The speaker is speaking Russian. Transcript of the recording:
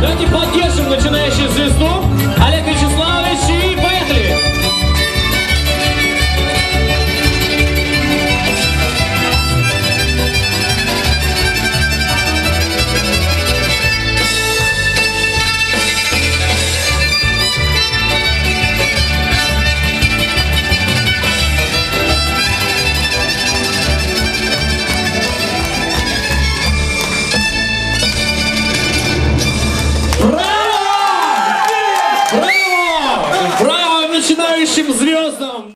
Давайте поддержим начинающую звезду. Олег Вячеславович, и поехали! Браво! Браво начинающим звездам!